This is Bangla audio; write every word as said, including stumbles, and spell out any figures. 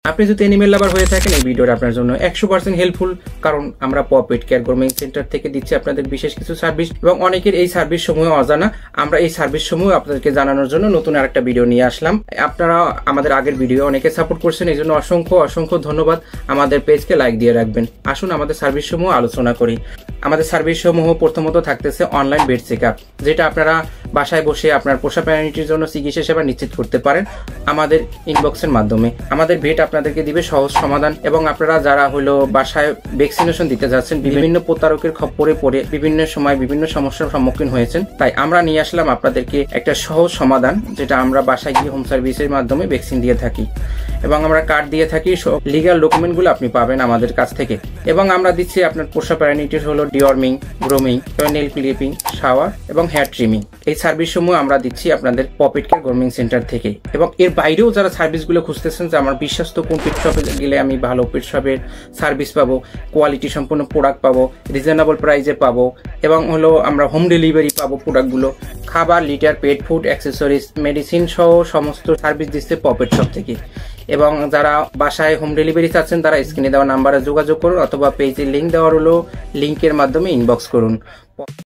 আপনি যদি অ্যানিমেল লাভার হয়ে থাকেন এই ভিডিওটা আপনার জন্য একশো পার্সেন্ট হেল্পফুল, কারণ আমরা পপেট কেয়ার গ্রুমিং সেন্টার থেকে দিচ্ছি আপনাদের বিশেষ কিছু সার্ভিস এবং অনেকের এই সার্ভিস সমূহ অজানা। আমরা এই সার্ভিস সমূহ আপনাদেরকে জানানোর জন্য নতুন আরেকটা ভিডিও নিয়ে আসলাম। আপনারা আমাদের আগের ভিডিও অনেকে সাপোর্ট করছেন, এই জন্য অসংখ্য অসংখ্য ধন্যবাদ। আমাদের পেজকে লাইক দিয়ে রাখবেন। আসুন আমাদের সার্ভিস সমূহ আলোচনা করি। আমাদের সার্ভিস সমূহ প্রথমত থাকতেছে অনলাইন বেড চেক আপ, যেটা আপনারা বাসায় বসে আপনার পোষা প্রাণীটির জন্য চিকিৎসা সেবা নিশ্চিত করতে পারেন আমাদের ইনবক্সের মাধ্যমে। আমাদের ভেট আপনাদেরকে দিবে সহজ সমাধান এবং আপনারা যারা হলো বাসায় ভ্যাকসিনেশন দিতে যাচ্ছেন, বিভিন্ন প্রতারকের খপ্পরে পড়ে বিভিন্ন সময় বিভিন্ন সমস্যার সম্মুখীন হয়েছেন, তাই আমরা নিয়ে আসলাম আপনাদেরকে একটা সহজ সমাধান, যেটা আমরা বাসায় গিয়ে হোম সার্ভিসের মাধ্যমে ভ্যাকসিন দিয়ে থাকি এবং আমরা কার্ড দিয়ে থাকি। সব লিগাল ডকুমেন্টগুলো আপনি পাবেন আমাদের কাছ থেকে এবং আমরা দিচ্ছি আপনার পোষা প্রাণীটির হলো deworming, grooming, nail clipping, shower এবং হেয়ার ট্রিমিং। এই সার্ভিস সমূহ আমরা দিচ্ছি আপনাদের পপেট কেয়ার গ্রুমিং সেন্টার থেকে। এবং এর বাইরেও যারা সার্ভিসগুলো খুঁজতেছেন যে আমার বিশ্বস্ত কোন পেট শপে গেলে আমি ভালো পেট শপের সার্ভিস পাবো, কোয়ালিটি সম্পূর্ণ প্রোডাক্ট পাবো, রিজনেবল প্রাইসে পাবো এবং হলো আমরা হোম ডেলিভারি পাবো প্রোডাক্টগুলো, খাবার, litter, pet food, accessories, medicine সহ সমস্ত সার্ভিস দিচ্ছে পপেট শপ থেকে। এবং যারা বাসায় হোম ডেলিভারি চাচ্ছেন তারা স্ক্রিনে দেওয়া নাম্বারে যোগাযোগ করুন অথবা পেজের লিঙ্ক দেওয়ার হলো লিঙ্কের মাধ্যমে ইনবক্স করুন।